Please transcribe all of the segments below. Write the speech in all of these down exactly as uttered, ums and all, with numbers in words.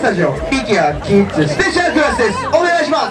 スタジオフィギュアキッズスペシャルクラスです。お願いします。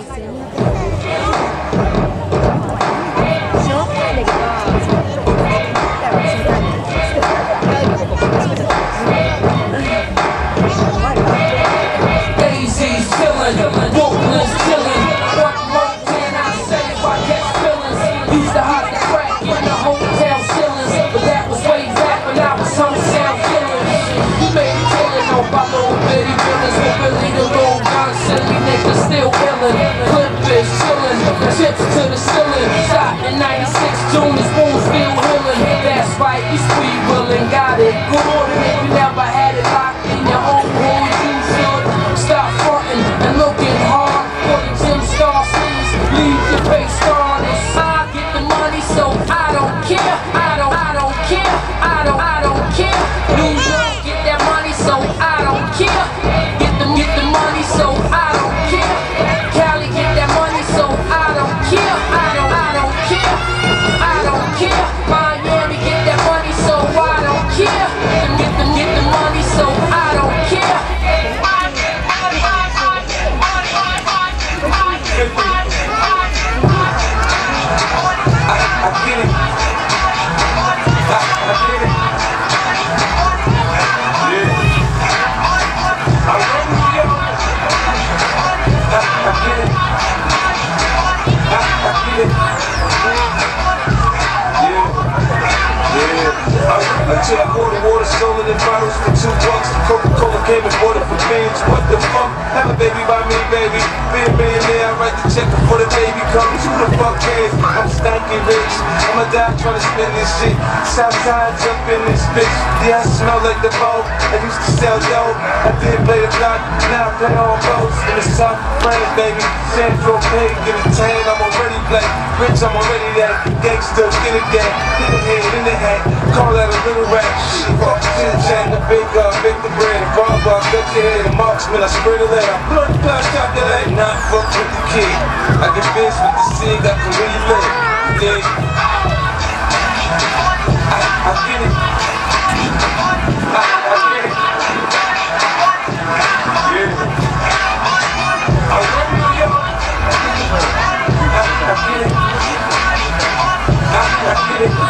Chips to the ceiling, shot in ninety-six, June, his wounds still healing. That's right, you sweet willin', got it good. And if you never had it locked in your own hood, you should stop frontin' and looking hard for the Jim Star sleeves. Leave your face scarred. I get the money, so I don't care. I don't, I don't care. I don't, I don't care. New York, get that money, so I don't care. Get the, get the money, so I don't care. Cali, get that money, so I don't care. I don't, I don't care. I don't care. Miami, get that money, so I don't care. Get them, get the money, so I don't care. I, I get it. I, I get it. Yeah. I run New York. I, I get it. I, I get it. Yeah. Yeah. I, I took water, water, stolen in bottles for two bucks. Coca-Cola came and bought it for beans. What the fuck? Have a baby by me, baby. Be a millionaire, I write the check before the baby comes. Who the fuck cares? I'm stanky rich. I'ma die trying to spend this shit. Southside, jump in this bitch. Yeah, I smell like the boat. I used to sell dope. I did play the block. Now I play all boats. In the South France, baby. Sandro Pay, get a tan. I'm already black. Rich, I'm already that. Gangster, get it that. Hit the head in the hat. Call that a little rap. Shit, fuck, shit, chat, the big uh, bake the bread. Barber, cut your head. The marksman, I spray the lead. I blow the glass out that ain't not fuck with the kid. I get biz with the cig, I can really live. Yeah. I, I get it. I, I get it. Yeah. I run New York. I, I get it. I, I get it.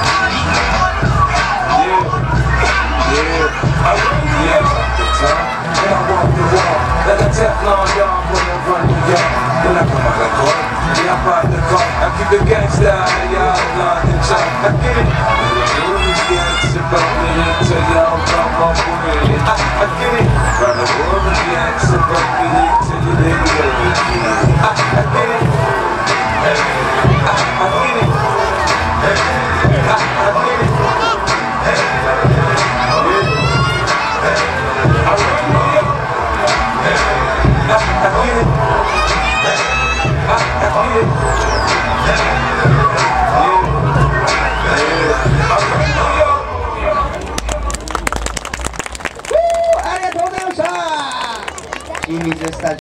Yeah. Yeah. I run New York. And I walk the wall. Like a Teflon dog when I run New York. Then I come out like what? Yeah, I buy the car. I keep the gangsta out of y'all blind and chop. I get it. It's about me until y'all come up with it. I, I get it. Round the world of the acts about me until you let me go. I, I get it. I, I get it. I, I get it. I run New York. I, I get it. I, I get it.